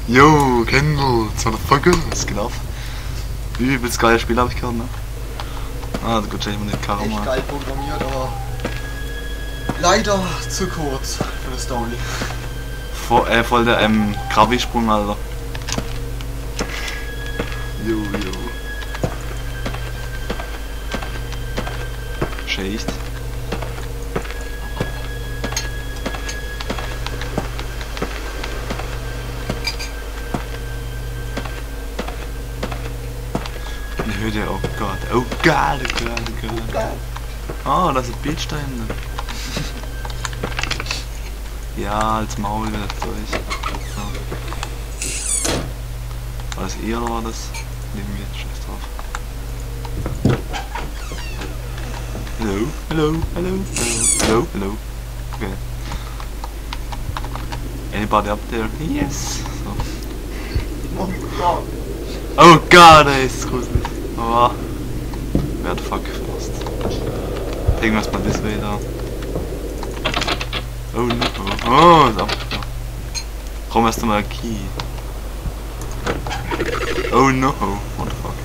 Yo, Kendall, Motherfucker, was geht ab? Übelst geiles Spiel hab ich gehört, ne? Ah, da geht schon nicht Karma. Echt geil programmiert, aber leider zu kurz für eine Story. Voll der Gravi-Sprung, Alter. Jo. Schlecht. Eine Hütte, oh Gott. Oh Gott. Ah, das ist ein Beach da hinten. Ja, als Maul wird das durch. So. War das oder war das? Nehmen wir scheiß drauf. Hello. Okay. Anybody up there? Yes. So. Oh Gott. Oh Gott, ey, ist gruselig. Aber wer the fuck fast. Irgendwas mal this way da. Oh no. Oh, ist abgefahren. Komm erst einmal Key. Oh no. What the fuck.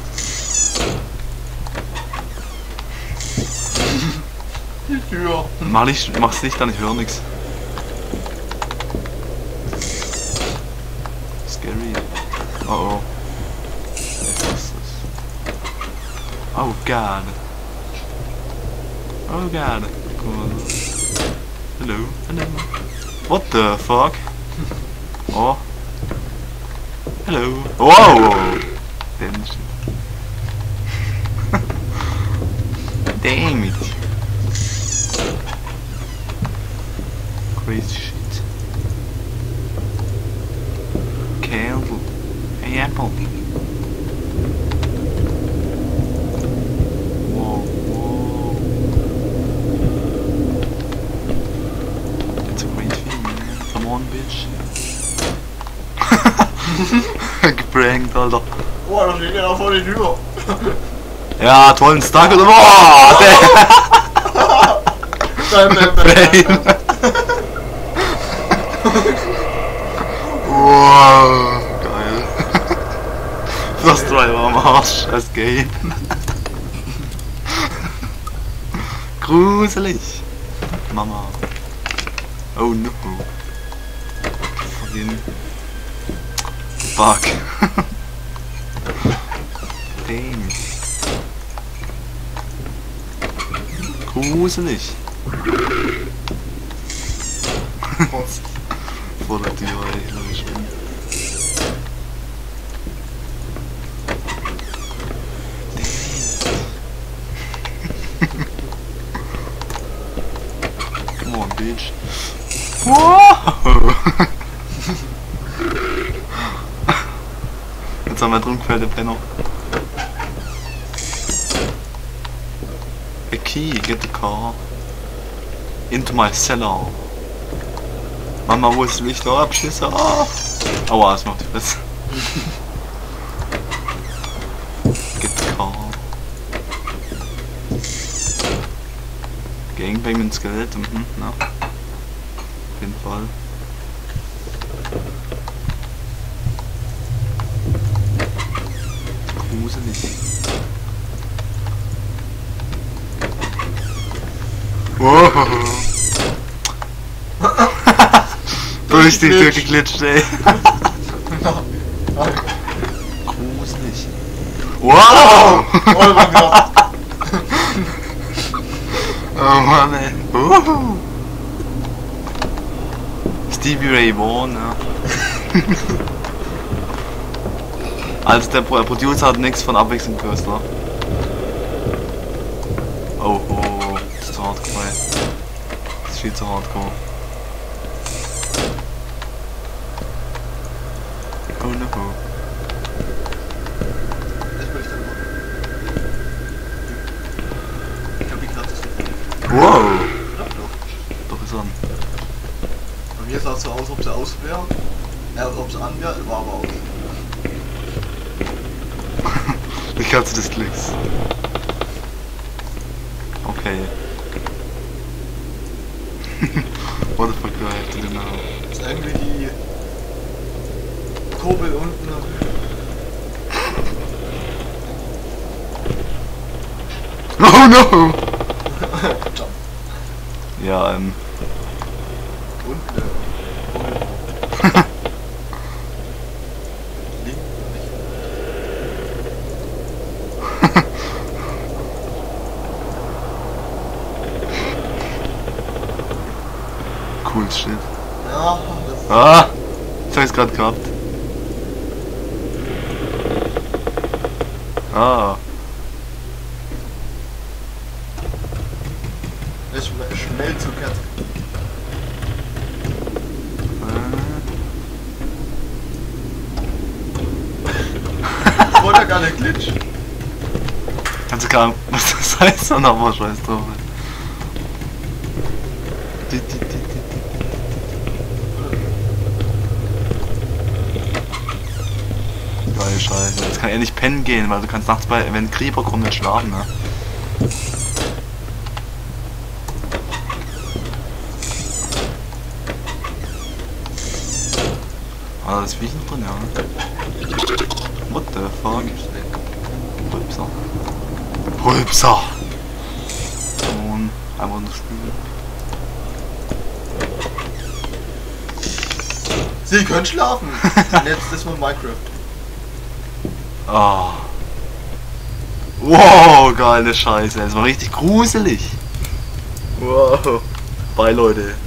Die Tür. Mach's nicht an, ich höre nix. Scary. Oh. Oh god. Cool. Hello. What the fuck? Oh. Hello. Whoa. Damn it. Crazy shit. Candle. Hey, apple. Whoa. That's a great thing, man. Come on, bitch. Geprankt, Alter. Oh, da steht ja vor die Tür. Ja, tollen Stuck oder? Oh, wow, geil. First Driver am Arsch, das Game. Gruselig. Mama. Oh no. Fucking fuck. Damn. Gruselig. Vor der Tür, ey, logisch. Come on, bitch. Wow! Jetzt haben wir drum gefällt, der Penner. A key, get the car. Into my cellar. Mama, wo ist das Licht? Oh, Abschüsse. Oh. Aua, das macht die Fresse. Get the car. Gangbang mit Skelett. Na. Auf jeden Fall. Gruselig. Wow. Durch die Tür geglitscht, ey. Gruselig. Wow! Oh mein Gott. Oh Mann, ey. Stevie Ray Vaughan, ja. Also der Producer hat nichts von Abwechslung gewusst, ne? Oh, das ist zu hardcore, ey. Das ist viel zu hardcore. Oh no. Ich hab die Karte zu viel. Wow! Doch ist an. Bei mir sah es so aus, ob sie aus wäre. Ob sie an wäre, war aber aus. Die Katze des Klicks. Okay. What the fuck do I have to do now? Das ist irgendwie die Kurbel unten. Oh no! Jump. Ja, Unten. Kurbel. Links, cool shit. ja, das ist Ah! Das hab ich's grad gehabt. Ah. schnell zu Kette. Voll der geile Glitch. Kannst du gar nicht, was das heißt, dann aber scheiß drauf. Geil, scheiße. Jetzt kann er nicht pennen gehen, weil du kannst nachts bei, wenn Creeper kommt, nicht schlafen, ne? Ah, das Viech noch drin, ja. What the fuck? Rülpser. Rülpser! Und einfach nur spülen. Sie können schlafen. Jetzt ist mal Minecraft. Ah. Wow, geile Scheiße. Das war richtig gruselig. Wow. Bye, Leute.